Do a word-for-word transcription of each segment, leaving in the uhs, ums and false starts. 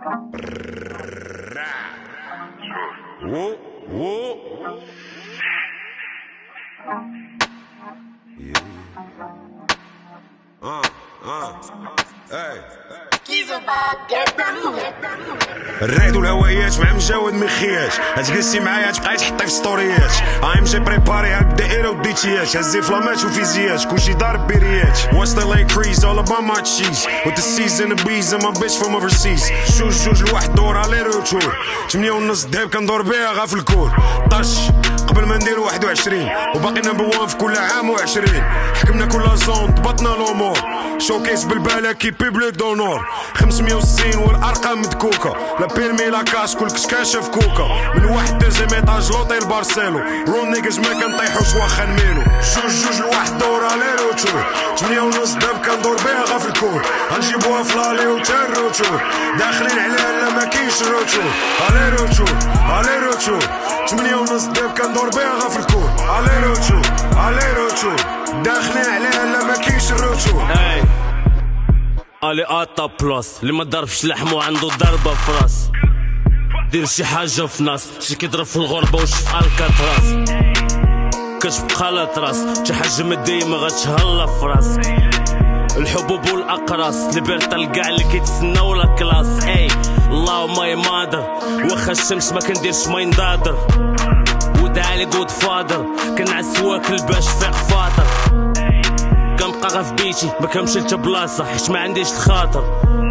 Whoa, whoa. Yeah. Uh, uh. Hey. الريد والهوايات مع مجاود مخياش هتجلسي معايا تبقاي تحطي في ستوريات ايم جي بريباري هاد الدائره وديتيات هزي فلامات وفيزيات كلشي ضارب بيريات What's the late crease all about my cheese With the C's and the B's and my bitch from overseas جوج جوج لواحد دور على روتور تمنية ونص دهب كندور بيها غا في الكور طش قبل ما ندير واحد وعشرين وباقي نمبر وان في كل عام وعشرين حكمنا كل زون ضبطنا الامور شوكيس بالبالا كي بيبليك دونور خمسمية وستين والارقام مدكوكه لا بيرمي لا كاس كل كشكاشه في كوكا من واحد دوزيام ايطاج لوطيل بارسيلو رون نيجز ما كنطيحوش واخا نميلو جوج جوج لواحد دور على روتور تمنية ونص داب كندور بيها غا في الكور غنجيبوها في لالي وتا الروتور داخلين عليها لا ما كاينش روتور علي روتور علي روتور تمنية ونص داب كندور بيها غا في الكور علي روتور علي روتور داخلين عليها لا ما كاينش الروتور الي اطا بلاص اللي ما ضربش لحمو عنده ضربه في راس دير شي حاجه في ناس شي كيضرب في الغربه وشي في الكاتراس كتبقى لا تراس شي حاجه ماديه ما غتهلا في راس الحبوب والاقراص ليبرتا لكاع اللي كيتسناو لا كلاس اي اللهم ماي مادر واخا الشمس ما كنديرش ما ينضادر ودعالي جود فادر كنعس واكل باش فيق فاطر كنبقى غا في بيتي ما كنمشي لتا بلاصه حيت ما عنديش الخاطر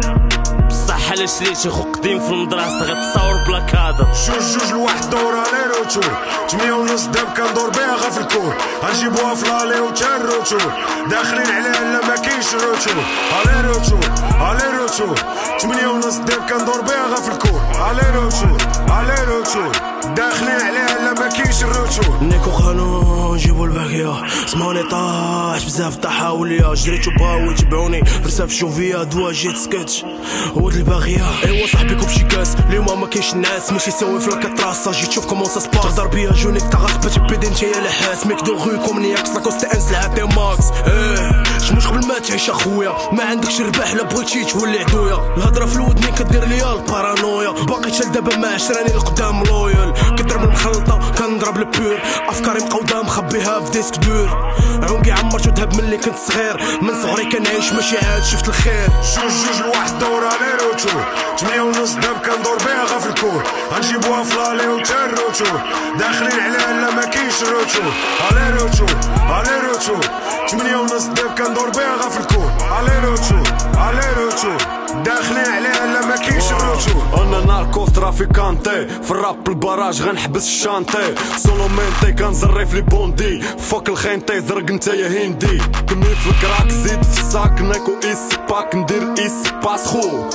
بصح علاش ليتي خو قديم في المدرسه غتصاور بلا كادر جوج جوج لواحد دور على روتور تمنية ونص داب كندور بيها غا في الكور غنجيبوها في لالي وتا الروتور داخلين عليها لا ما كاينش روتور علي روتور علي روتور تمنية ونص داب كندور بيها غا في الكور علي روتور علي روتور داخلين عليها لا ما كاينش الروتور نيكو خانو نجيبو الباقية سمعوني طاح بزاف طاحاو ليا جريتو بغاو يتبعوني برساف شوفيا دوا جيت سكتش ود الباغية ايوا صاحبي كوب شي كاس اليوم ما كاينش الناس ماشي ساوي في الكطراسة جيت تشوف كومون سا سباس تهضر بيا جونيك تا غتبات بيدي نتايا لاحاس ميك دو غو كومنياكس لاكوست انس لعب دي ماكس ايه شموش قبل ما تعيش اخويا ما عندكش رباح لا بغيتي تولي عدويا الهضره في الود مين كدير ليا البارانويا باقي حتى لدابا ما عشراني القدام لويال كضرب المخلطه كنضرب البور افكاري مقوده مخبيها في ديسك دور عونقي عمرت وذهب ملي كنت صغير من صغري كنعيش ماشي عاد شفت الخير جوج جوج لواحد دور على روتور تمنية ونص داب كندور بيها غا في الكور غنجيبوها في لالي وتا الروتور داخلين عليها لا ما كاينش روتور علي روتور علي روتور تمنية ونص داب كندور بيها غا في الكور علي روتور علي روتور داخلين عليها لا ما كاينش الروتور انا ناركوس ترافيكانتي في الراب بالبراج غنحبس الشانتي سولو مينتي كنزري في لي بوندي فوق الخينتي زرق نتايا هندي كمي في الكراك زيد في الساك ناكو ايسي باك ندير ايسي باس خو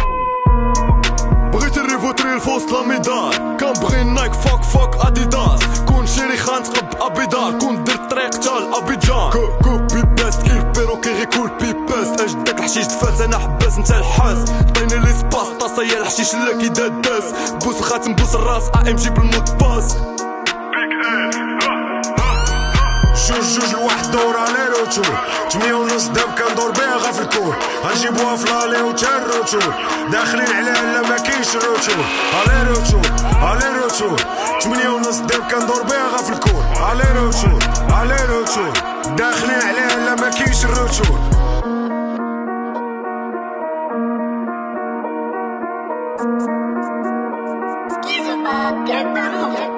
بغيت الريفوتري الفوسط لاميدال كنبغي نايك فوك فوك اديداس كون شيري خان تقب ابيدار كون درت طريق تا لابيجان كو كو بيباست كيف بيرو كي غيكول بيباست اش داك الحشيش دفاس انا حباس نتا الحاس عطيني لي سباس طاسايا الحشيش لا كي داس بوس الخاتم بوس الراس ا ام جي بالمود باس جوج جوج لواحد دور على روتور تمنية ونص داب كندور بيها غا في الكور غنجيبوها في لالي وتا الروتور داخلين عليها لا ما كاينش روتور علي روتور علي روتور تمنية ونص داب كندور بيها غا في الكور علي روتور علي روتور داخلين عليها لا ما كاينش الروتور Get the